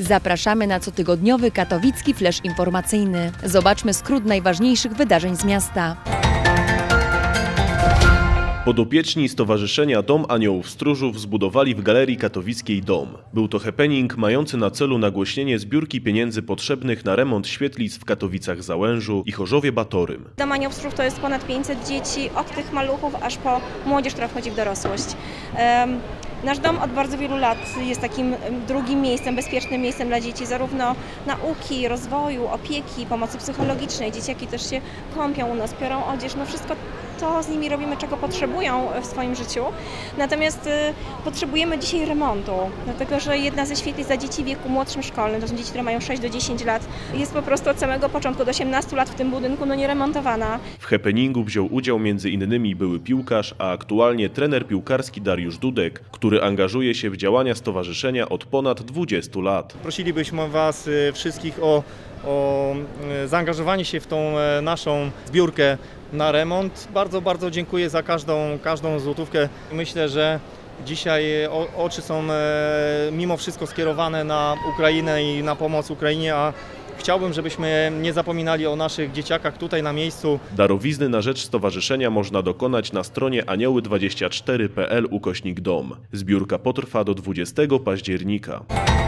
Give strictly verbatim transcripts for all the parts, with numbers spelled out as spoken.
Zapraszamy na cotygodniowy katowicki flash informacyjny. Zobaczmy skrót najważniejszych wydarzeń z miasta. Podopieczni Stowarzyszenia Dom Aniołów Stróżów zbudowali w Galerii Katowickiej dom. Był to happening mający na celu nagłośnienie zbiórki pieniędzy potrzebnych na remont świetlic w Katowicach-Załężu i Chorzowie-Batorym. Dom Aniołów Stróżów to jest ponad pięćset dzieci, od tych maluchów aż po młodzież, która wchodzi w dorosłość. Um, Nasz dom od bardzo wielu lat jest takim drugim miejscem, bezpiecznym miejscem dla dzieci, zarówno nauki, rozwoju, opieki, pomocy psychologicznej. Dzieciaki też się kąpią u nas, piorą odzież, no wszystko to z nimi robimy, czego potrzebują w swoim życiu. Natomiast y, potrzebujemy dzisiaj remontu, dlatego że jedna ze świetlic dla dzieci w wieku młodszym szkolnym, to są dzieci, które mają sześć do dziesięciu lat, jest po prostu od samego początku, do osiemnastu lat w tym budynku, no nie remontowana. W happeningu wziął udział między innymi były piłkarz, a aktualnie trener piłkarski Dariusz Dudek, który angażuje się w działania stowarzyszenia od ponad dwudziestu lat. Prosilibyśmy Was wszystkich o, o zaangażowanie się w tą naszą zbiórkę na remont. Bardzo, bardzo dziękuję za każdą, każdą złotówkę. Myślę, że dzisiaj oczy są mimo wszystko skierowane na Ukrainę i na pomoc Ukrainie, a chciałbym, żebyśmy nie zapominali o naszych dzieciakach tutaj na miejscu. Darowizny na rzecz stowarzyszenia można dokonać na stronie anioły dwadzieścia cztery kropka p l ukośnik dom. Zbiórka potrwa do dwudziestego października.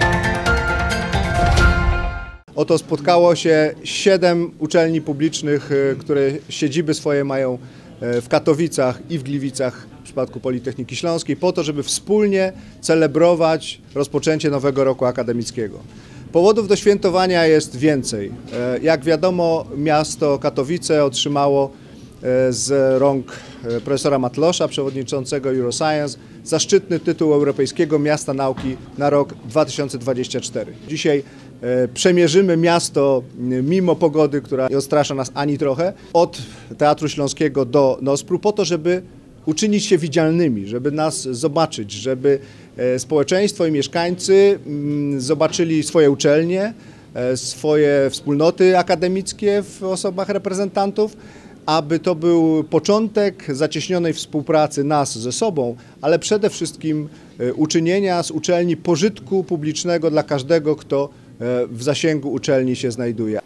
Oto spotkało się siedem uczelni publicznych, które siedziby swoje mają w Katowicach i w Gliwicach w przypadku Politechniki Śląskiej, po to, żeby wspólnie celebrować rozpoczęcie nowego roku akademickiego. Powodów do świętowania jest więcej. Jak wiadomo, miasto Katowice otrzymało z rąk profesora Matlosza, przewodniczącego Euroscience, zaszczytny tytuł Europejskiego Miasta Nauki na rok dwa tysiące dwudziesty czwarty. Dzisiaj przemierzymy miasto mimo pogody, która nie odstrasza nas ani trochę, od Teatru Śląskiego do Nospru, po to, żeby uczynić się widzialnymi, żeby nas zobaczyć, żeby społeczeństwo i mieszkańcy zobaczyli swoje uczelnie, swoje wspólnoty akademickie w osobach reprezentantów, aby to był początek zacieśnionej współpracy nas ze sobą, ale przede wszystkim uczynienia z uczelni pożytku publicznego dla każdego, kto w zasięgu uczelni się znajduje.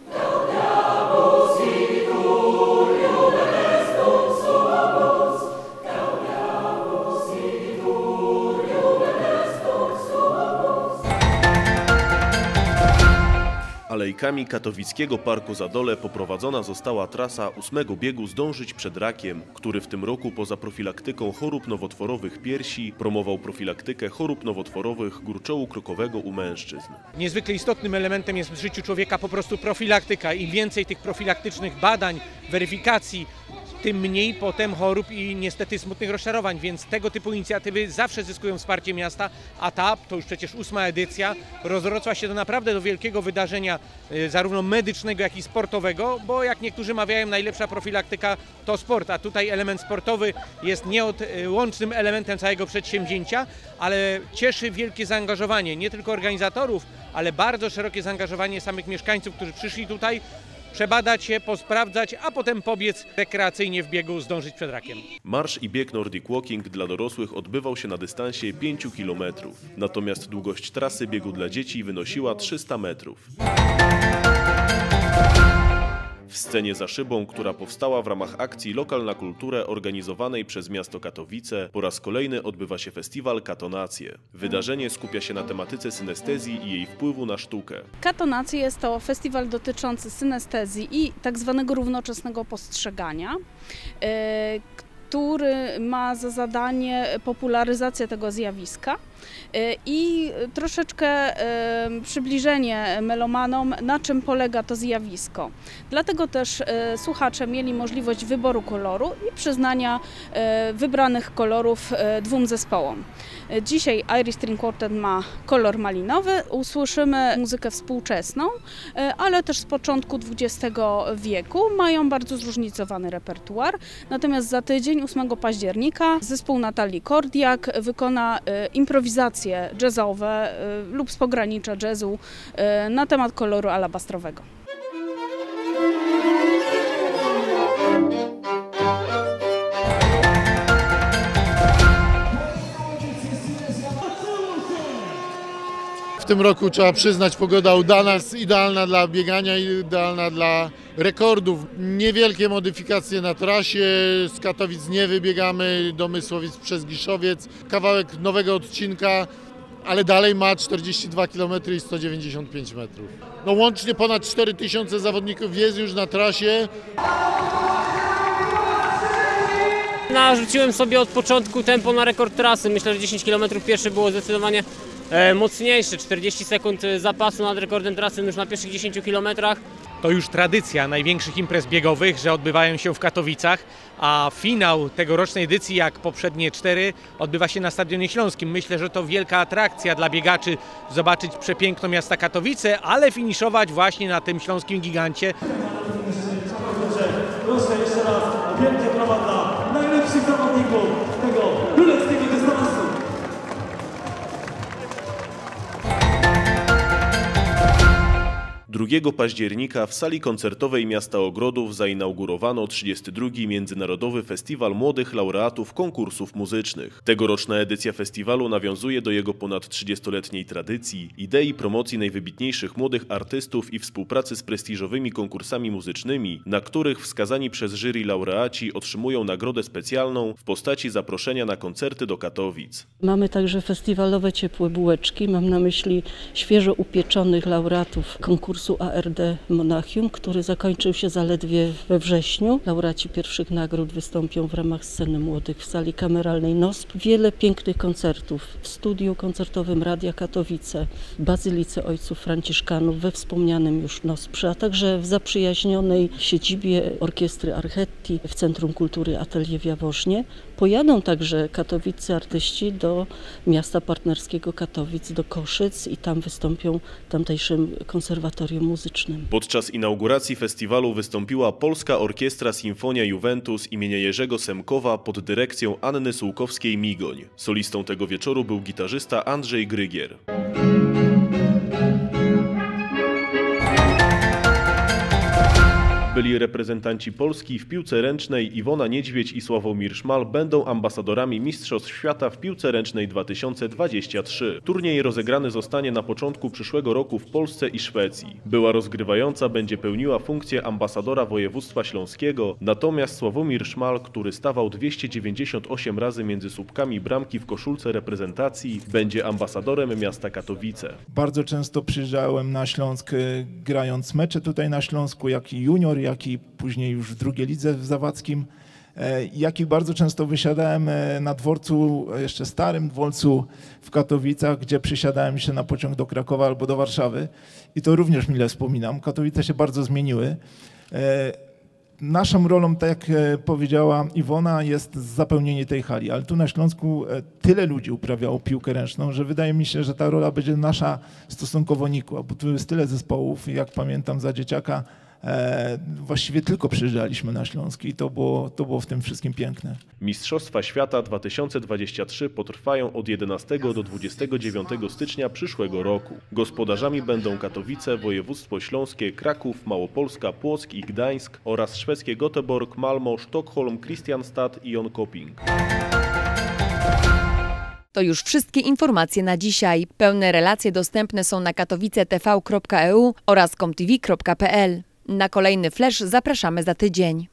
Alejkami katowickiego Parku Zadole poprowadzona została trasa ósmego biegu Zdążyć przed rakiem, który w tym roku poza profilaktyką chorób nowotworowych piersi promował profilaktykę chorób nowotworowych górczołu krokowego u mężczyzn. Niezwykle istotnym elementem jest w życiu człowieka po prostu profilaktyka. Im więcej tych profilaktycznych badań, weryfikacji, tym mniej potem chorób i niestety smutnych rozczarowań, więc tego typu inicjatywy zawsze zyskują wsparcie miasta, a ta, to już przecież ósma edycja, rozrosła się do naprawdę do wielkiego wydarzenia zarówno medycznego, jak i sportowego, bo jak niektórzy mawiają, najlepsza profilaktyka to sport, a tutaj element sportowy jest nieodłącznym elementem całego przedsięwzięcia, ale cieszy wielkie zaangażowanie nie tylko organizatorów, ale bardzo szerokie zaangażowanie samych mieszkańców, którzy przyszli tutaj przebadać się, posprawdzać, a potem pobiec rekreacyjnie w biegu Zdążyć przed rakiem. Marsz i bieg Nordic Walking dla dorosłych odbywał się na dystansie pięciu kilometrów. Natomiast długość trasy biegu dla dzieci wynosiła trzysta metrów. W scenie za szybą, która powstała w ramach akcji Lokal na kulturę organizowanej przez miasto Katowice, po raz kolejny odbywa się festiwal Katonacje. Wydarzenie skupia się na tematyce synestezji i jej wpływu na sztukę. Katonacje jest to festiwal dotyczący synestezji i tak zwanego równoczesnego postrzegania, yy, który ma za zadanie popularyzację tego zjawiska i troszeczkę przybliżenie melomanom, na czym polega to zjawisko. Dlatego też słuchacze mieli możliwość wyboru koloru i przyznania wybranych kolorów dwóm zespołom. Dzisiaj Irish String Quartet ma kolor malinowy, usłyszymy muzykę współczesną, ale też z początku dwudziestego wieku, mają bardzo zróżnicowany repertuar. Natomiast za tydzień, ósmego października, zespół Natalii Kordiak wykona improwizacje jazzowe lub z pogranicza jazzu na temat koloru alabastrowego. W tym roku trzeba przyznać, pogoda udana, idealna dla biegania, idealna dla rekordów. Niewielkie modyfikacje na trasie, z Katowic nie wybiegamy do Mysłowic przez Giszowiec. Kawałek nowego odcinka, ale dalej ma czterdzieści dwa kilometry i sto dziewięćdziesiąt pięć metrów. No łącznie ponad cztery tysiące zawodników jest już na trasie. Narzuciłem sobie od początku tempo na rekord trasy. Myślę, że dziesięć kilometrów pierwsze było zdecydowanie e, mocniejsze. czterdzieści sekund zapasu nad rekordem trasy już na pierwszych dziesięciu kilometrach. To już tradycja największych imprez biegowych, że odbywają się w Katowicach, a finał tegorocznej edycji, jak poprzednie cztery, odbywa się na Stadionie Śląskim. Myślę, że to wielka atrakcja dla biegaczy zobaczyć przepiękno miasta Katowice, ale finiszować właśnie na tym śląskim gigancie. Proszę jeszcze raz, wielkie brawa dla najlepszych zawodników tego królewskiego dystansu. drugiego października w sali koncertowej Miasta Ogrodów zainaugurowano trzydziesty drugi Międzynarodowy Festiwal Młodych Laureatów Konkursów Muzycznych. Tegoroczna edycja festiwalu nawiązuje do jego ponad trzydziestoletniej tradycji, idei promocji najwybitniejszych młodych artystów i współpracy z prestiżowymi konkursami muzycznymi, na których wskazani przez jury laureaci otrzymują nagrodę specjalną w postaci zaproszenia na koncerty do Katowic. Mamy także festiwalowe ciepłe bułeczki, mam na myśli świeżo upieczonych laureatów konkursu A R D Monachium, który zakończył się zaledwie we wrześniu. Laureaci pierwszych nagród wystąpią w ramach Sceny Młodych w sali kameralnej N O S P. Wiele pięknych koncertów w studiu koncertowym Radia Katowice, w Bazylice Ojców Franciszkanów, we wspomnianym już N O S P, a także w zaprzyjaźnionej siedzibie Orkiestry Archetti w Centrum Kultury Atelier w Jaworznie. Pojadą także katowiccy artyści do miasta partnerskiego Katowic, do Koszyc i tam wystąpią w tamtejszym konserwatorium muzycznym. Podczas inauguracji festiwalu wystąpiła Polska Orkiestra Sinfonia Juventus imienia Jerzego Semkowa pod dyrekcją Anny Sułkowskiej-Migoń. Solistą tego wieczoru był gitarzysta Andrzej Grygier. Byli reprezentanci Polski w piłce ręcznej Iwona Niedźwiedź i Sławomir Szmal będą ambasadorami Mistrzostw Świata w piłce ręcznej dwa tysiące dwudziestym trzecim. Turniej rozegrany zostanie na początku przyszłego roku w Polsce i Szwecji. Była rozgrywająca będzie pełniła funkcję ambasadora województwa śląskiego, natomiast Sławomir Szmal, który stawał dwieście dziewięćdziesiąt osiem razy między słupkami bramki w koszulce reprezentacji, będzie ambasadorem miasta Katowice. Bardzo często przyjeżdżałem na Śląsk, grając mecze tutaj na Śląsku, jak i junior, jak i później już w drugiej lidze w Zawadzkim, jak i bardzo często wysiadałem na dworcu, jeszcze starym dworcu w Katowicach, gdzie przysiadałem się na pociąg do Krakowa albo do Warszawy i to również mile wspominam. Katowice się bardzo zmieniły. Naszą rolą, tak jak powiedziała Iwona, jest zapełnienie tej hali, ale tu na Śląsku tyle ludzi uprawiało piłkę ręczną, że wydaje mi się, że ta rola będzie nasza stosunkowo nikła, bo tu jest tyle zespołów, jak pamiętam za dzieciaka, E, właściwie tylko przyjeżdżaliśmy na Śląsk i to było, to było w tym wszystkim piękne. Mistrzostwa Świata dwa tysiące dwudziesty trzeci potrwają od jedenastego do dwudziestego dziewiątego stycznia przyszłego roku. Gospodarzami będą Katowice, województwo śląskie, Kraków, Małopolska, Płock i Gdańsk oraz szwedzkie Göteborg, Malmo, Sztokholm, Kristianstad i Jönköping. To już wszystkie informacje na dzisiaj. Pełne relacje dostępne są na katowice t v kropka e u oraz komtv kropka p l. Na kolejny flash zapraszamy za tydzień.